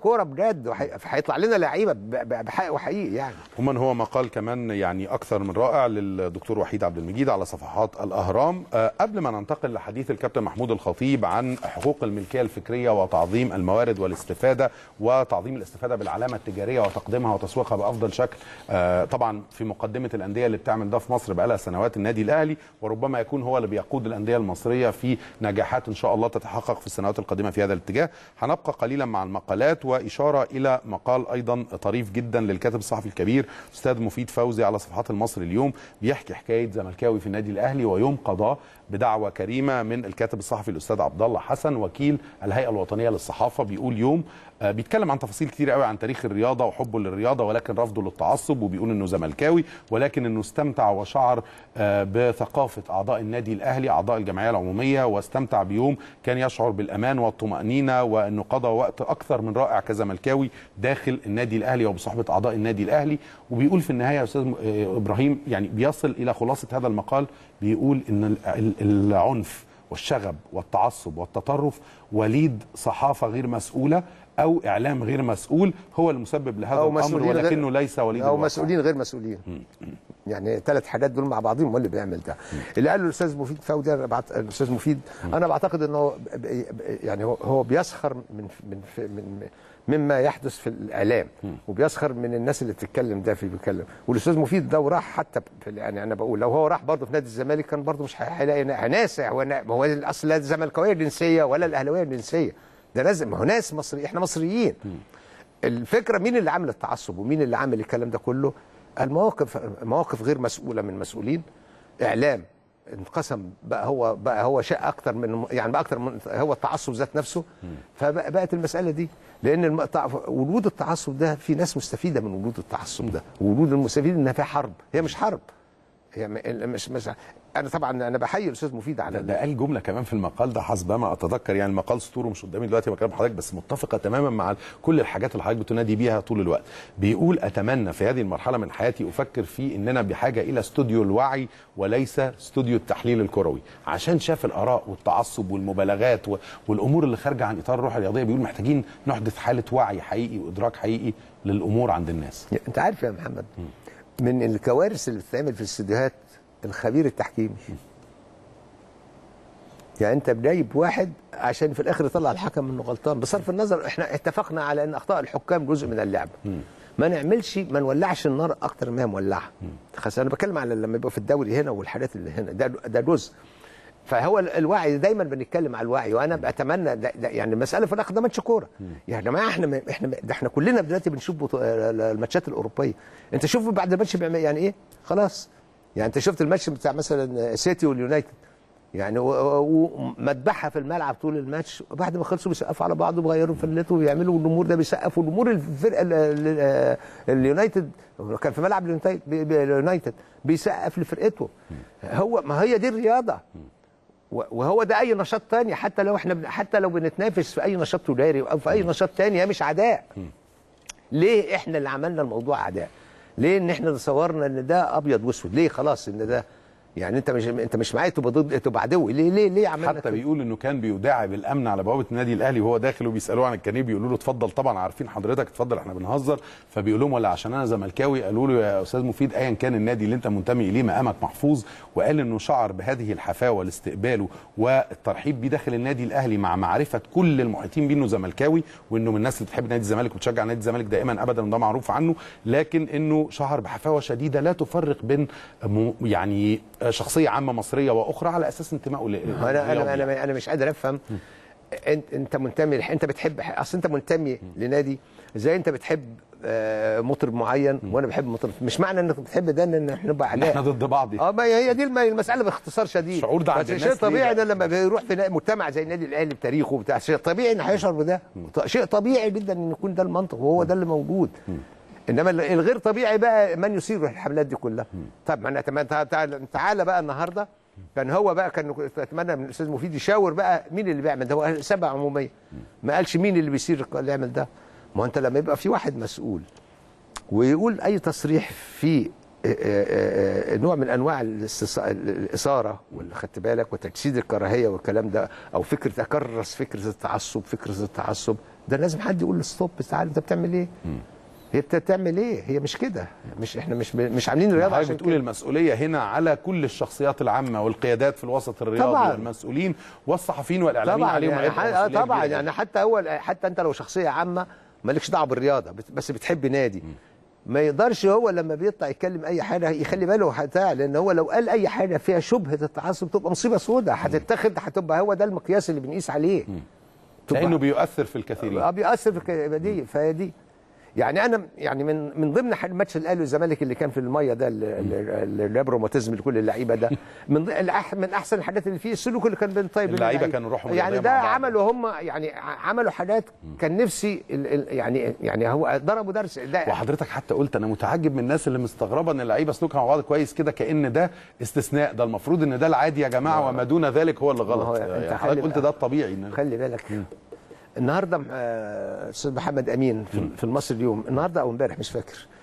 كوره بجد، هيطلع لنا لعيبه بحق وحقيقي يعني. عموما هو مقال كمان يعني اكثر من رائع للدكتور وحيد عبد المجيد على صفحات الاهرام. قبل ما ننتقل لحديث الكابتن محمود الخطيب عن حقوق الملكيه الفكريه وتعظيم الموارد والاستفاده وتعظيم الاستفاده بالعلامه التجاريه وتقديمها وتسويقها بافضل شكل، طبعا في مقدمه الانديه اللي بتعمل ده في مصر بقالها سنوات النادي الاهلي، وربما يكون هو اللي بيقود الانديه المصريه في نجاحات ان شاء الله تتحقق في السنوات القادمه في هذا الاتجاه. هنبقى قليلا مع المقالات واشاره الى مقال ايضا طريف جدا للكاتب الصحفي الكبير استاذ مفيد فوزي على صفحات المصري اليوم، بيحكي حكايه زملكاوي في النادي الاهلي ويوم قضاه بدعوى كريمه من الكاتب الصحفي الاستاذ عبد الله حسن وكيل الهيئه الوطنيه للصحافه. بيقول يوم بيتكلم عن تفاصيل كتير قوي عن تاريخ الرياضه وحبه للرياضه ولكن رفضه للتعصب، وبيقول انه زملكاوي ولكن انه استمتع وشعر بثقافه اعضاء النادي الاهلي اعضاء الجمعيه العموميه، واستمتع بيوم كان يشعر بالامان والطمانينه، وانه قضى وقت اكثر من رائع كزملكاوي داخل النادي الاهلي وبصحبه اعضاء النادي الاهلي. وبيقول في النهايه يا استاذ ابراهيم يعني بيصل الى خلاصه هذا المقال، بيقول ان العنف والشغب والتعصب والتطرف وليد صحافه غير مسؤوله او اعلام غير مسؤول هو المسبب لهذا الامر، ولكنه ليس وليد او مسؤولين غير مسؤولين. يعني 3 حاجات دول مع بعضهم هو اللي بيعمل ده. اللي قاله الاستاذ مفيد فوزي الاستاذ مفيد انا بعتقد انه يعني هو بيسخر مما يحدث في الاعلام، وبيسخر من الناس اللي بتتكلم ده بيتكلم. والاستاذ مفيد ده وراح حتى يعني انا بقول لو هو راح برضه في نادي الزمالك كان برضه مش هيلاقي ناس. هو الاصل لا الزملكاويه جنسيه ولا الاهلاويه جنسيه، ده لازم ما هو ناس مصري، احنا مصريين. الفكره مين اللي عامل التعصب ومين اللي عامل الكلام ده كله؟ مواقف غير مسؤوله من مسؤولين، اعلام انقسم بقى هو شيء اكتر من يعني بقى اكتر من هو التعصب ذات نفسه. فبقت المساله دي لان وجود التعصب ده في ناس مستفيده من وجود التعصب ده، ووجود المستفيد انها في حرب، هي مش حرب، هي مش انا طبعا انا بحيي الاستاذ مفيد على ده قال جمله كمان في المقال ده حسب ما اتذكر، يعني المقال سطوره مش قدامي دلوقتي بكلم حضرتك بس متفقه تماما مع كل الحاجات اللي حضرتك بتنادي بيها طول الوقت. بيقول اتمنى في هذه المرحله من حياتي افكر في اننا بحاجه الى استوديو الوعي وليس استوديو التحليل الكروي، عشان شاف الاراء والتعصب والمبالغات والامور اللي خارجه عن اطار الروح الرياضيه. بيقول محتاجين نحدث حاله وعي حقيقي وادراك حقيقي للامور عند الناس. انت عارف يا محمد من الكوارث اللي بتتعمل في الاستديوهات الخبير التحكيمي. يعني انت جايب واحد عشان في الاخر يطلع الحكم انه غلطان، بصرف النظر احنا اتفقنا على ان اخطاء الحكام جزء من اللعبه. ما نولعش النار اكتر ما هي مولعه. خلاص انا بتكلم على لما يبقى في الدوري هنا والحاجات اللي هنا ده جزء. فهو الوعي دايما بنتكلم على الوعي، وانا بتمنى ده يعني المساله في الاخر ده ماتش كوره. يا جماعه احنا كلنا دلوقتي بنشوف الماتشات الاوروبيه. انت شوف بعد الماتش يعني ايه خلاص. يعني انت شفت الماتش بتاع مثلا سيتي واليونايتد يعني ومذبحه في الملعب طول الماتش، وبعد ما خلصوا بيسقفوا على بعض وبيغيروا فلته ويعملوا الجمهور ده بيسقف، والجمهور الفرقه اليونايتد كان في ملعب اليونايتد بيسقف لفرقته. ما هي دي الرياضه، وهو ده اي نشاط تاني. حتى لو بنتنافس في اي نشاط تجاري او في اي نشاط تاني هي مش عداء. ليه احنا اللي عملنا الموضوع عداء؟ ليه ان احنا تصورنا ان ده ابيض واسود؟ ليه خلاص ان ده يعني انت مش معايا تبقى ضد تبقى عدو؟ ليه عملنا حتى كده؟ بيقول انه كان بيداعب الامن على بوابه النادي الاهلي وهو داخل وبيسالوه عن الكارنيه، بيقولوا له اتفضل، طبعا عارفين حضرتك اتفضل احنا بنهزر. فبيقول لهم ولا عشان انا زملكاوي؟ قالوا له يا استاذ مفيد ايا كان النادي اللي انت منتمي اليه مقامك محفوظ. وقال انه شعر بهذه الحفاوه والاستقبال والترحيب بيه داخل النادي الاهلي مع معرفه كل المحيطين بيه انه زملكاوي، وانه من الناس اللي بتحب نادي الزمالك وبتشجع نادي الزمالك دائما ابدا، وده معروف عنه. لكن انه شعر بحفاوه شديده لا تفرق بين يعني شخصيه عامه مصريه واخرى على اساس انتمائه انا مش قادر افهم. انت منتمي، انت بتحب، اصل انت منتمي لنادي زي انت بتحب مطرب معين وانا بحب مطرب، مش معنى انك بتحب ده ان احنا نبقى عداء، احنا ضد بعض. ما هي دي المساله باختصار شديد. شعور ده عند الناس شيء طبيعي ده لما بيروح في مجتمع زي النادي الاهلي بتاريخه بتاع، شيء طبيعي ان هيشعر بده. شيء طبيعي جدا ان يكون ده المنطق وهو ده اللي موجود. انما الغير طبيعي بقى من يثير الحملات دي كلها. طب ما تعالى بقى النهارده كان هو بقى اتمنى من الاستاذ مفيد يشاور بقى مين اللي بيعمل ده. هو سبع عموميه، ما قالش مين اللي بيصير اللي يعمل ده. ما انت لما يبقى في واحد مسؤول ويقول اي تصريح في نوع من انواع الاثاره واللي خدت بالك وتجسيد الكراهيه والكلام ده، او فكره اكرس فكره التعصب، ده لازم حد يقول له ستوب، تعالى انت بتعمل ايه؟ هي بتعمل ايه؟ هي مش كده، احنا مش عاملين رياضه عشان بتقول المسؤوليه هنا على كل الشخصيات العامه والقيادات في الوسط الرياضي طبعا، والمسؤولين والصحفيين والاعلاميين طبعا عليهم يعني طبعا يعني حتى انت لو شخصيه عامه مالكش دعوه بالرياضه بس بتحب نادي، ما يقدرش هو لما بيطلع يتكلم اي حاجه يخلي باله بتاع، لان هو لو قال اي حاجه فيها شبهه التعصب تبقى مصيبه سوداء هتتاخد، هتبقى هو ده المقياس اللي بنقيس عليه، لانه بيؤثر في الكثيرين. بيؤثر في دي، فهي دي يعني انا يعني من ضمن ماتش الاهلي والزمالك اللي كان في الميه ده اللي جاب روماتيزم لكل اللعيبه ده، من احسن الحاجات اللي فيه السلوك اللي كان بين طيب اللعيبه كانوا روحهم يعني ده عملوا هم يعني عملوا حاجات كان نفسي يعني هو ضربوا درس ده. وحضرتك حتى قلت انا متعجب من الناس اللي مستغربه ان اللعيبه سلوكها مع بعض كويس كده، كأن ده استثناء، ده المفروض ان ده العادي يا جماعه وما دون ذلك هو اللي غلط. يعني حضرتك قلت ده الطبيعي. خلي بالك النهارده استاذ محمد امين في المصري اليوم النهارده او امبارح مش فاكر